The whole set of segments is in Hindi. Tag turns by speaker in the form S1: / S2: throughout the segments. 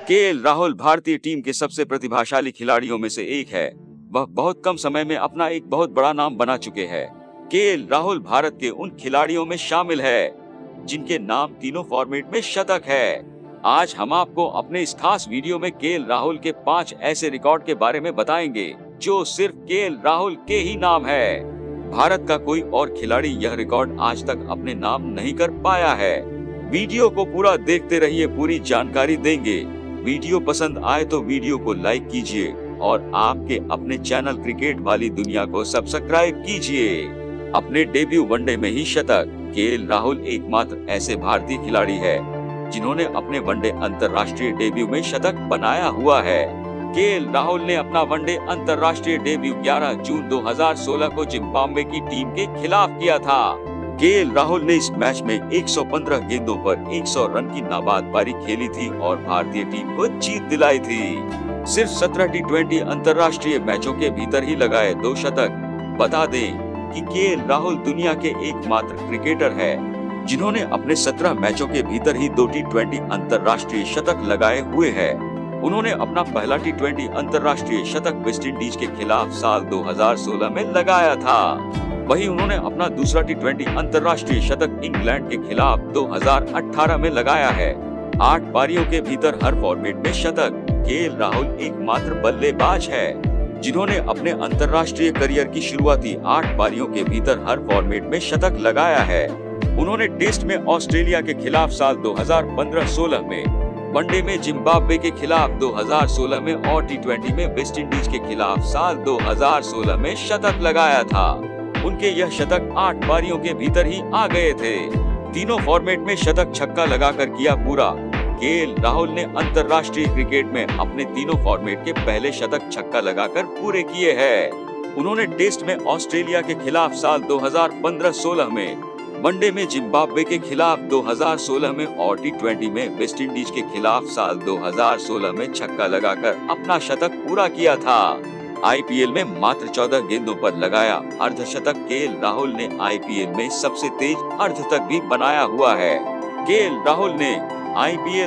S1: केएल राहुल भारतीय टीम के सबसे प्रतिभाशाली खिलाड़ियों में से एक है। वह बहुत कम समय में अपना एक बहुत बड़ा नाम बना चुके हैं। केएल राहुल भारत के उन खिलाड़ियों में शामिल है जिनके नाम तीनों फॉर्मेट में शतक है। आज हम आपको अपने इस खास वीडियो में केएल राहुल के 5 ऐसे रिकॉर्ड के बारे में बताएंगे जो सिर्फ केएल राहुल के ही नाम है। भारत का कोई और खिलाड़ी यह रिकॉर्ड आज तक अपने नाम नहीं कर पाया है। वीडियो को पूरा देखते रहिए, पूरी जानकारी देंगे। वीडियो पसंद आए तो वीडियो को लाइक कीजिए और आपके अपने चैनल क्रिकेट वाली दुनिया को सब्सक्राइब कीजिए। अपने डेब्यू वनडे में ही शतक। केएल राहुल एकमात्र ऐसे भारतीय खिलाड़ी है जिन्होंने अपने वनडे अंतर्राष्ट्रीय डेब्यू में शतक बनाया हुआ है। केएल राहुल ने अपना वनडे अंतर्राष्ट्रीय डेब्यू 11 जून 2016 को जिम्बाब्वे की टीम के खिलाफ किया था। केएल राहुल ने इस मैच में 115 गेंदों पर 100 रन की नाबाद पारी खेली थी और भारतीय टीम को जीत दिलाई थी। सिर्फ 17 टी20 अंतर्राष्ट्रीय मैचों के भीतर ही लगाए 2 शतक। बता दें कि केएल राहुल दुनिया के एकमात्र क्रिकेटर है जिन्होंने अपने 17 मैचों के भीतर ही 2 टी20 अंतर्राष्ट्रीय शतक लगाए हुए हैं। उन्होंने अपना पहला टी20 अंतर्राष्ट्रीय शतक वेस्ट इंडीज के खिलाफ साल 2016 में लगाया था। वहीं उन्होंने अपना दूसरा टी20 अंतर्राष्ट्रीय शतक इंग्लैंड के खिलाफ 2018 में लगाया है। 8 पारियों के भीतर हर फॉर्मेट में शतक। केएल राहुल एकमात्र बल्लेबाज है जिन्होंने अपने अंतर्राष्ट्रीय करियर की शुरुआती 8 पारियों के भीतर हर फॉर्मेट में शतक लगाया है। उन्होंने टेस्ट में ऑस्ट्रेलिया के खिलाफ साल 2015-16 में, वनडे में जिम्बाब्वे के खिलाफ 2016 में और टी20 में वेस्ट इंडीज के खिलाफ साल 2016 में शतक लगाया था। उनके यह शतक 8 पारियों के भीतर ही आ गए थे। तीनों फॉर्मेट में शतक छक्का लगाकर किया पूरा। केएल राहुल ने अंतर्राष्ट्रीय क्रिकेट में अपने तीनों फॉर्मेट के पहले शतक छक्का लगाकर पूरे किए हैं। उन्होंने टेस्ट में ऑस्ट्रेलिया के खिलाफ साल 2015-16 में, वनडे में जिम्बाब्वे के खिलाफ 2016 में और टी20 में वेस्ट इंडीज के खिलाफ साल 2016 में छक्का लगाकर अपना शतक पूरा किया था। आईपीएल में मात्र 14 गेंदों पर लगाया अर्धशतक केएल राहुल ने आईपीएल में सबसे तेज अर्धशतक भी बनाया हुआ है। केएल राहुल ने आईपीएल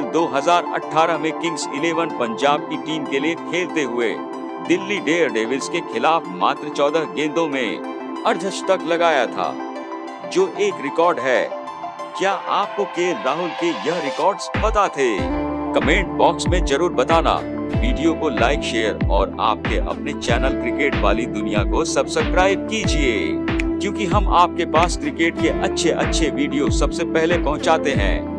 S1: 2018 में किंग्स 11 पंजाब की टीम के लिए खेलते हुए दिल्ली डेयरडेविल्स के खिलाफ मात्र 14 गेंदों में अर्धशतक लगाया था, जो एक रिकॉर्ड है। क्या आपको केएल राहुल के यह रिकॉर्ड्स पता थे? कमेंट बॉक्स में जरूर बताना। वीडियो को लाइक, शेयर और आपके अपने चैनल क्रिकेट वाली दुनिया को सब्सक्राइब कीजिए, क्योंकि हम आपके पास क्रिकेट के अच्छे वीडियो सबसे पहले पहुंचाते हैं।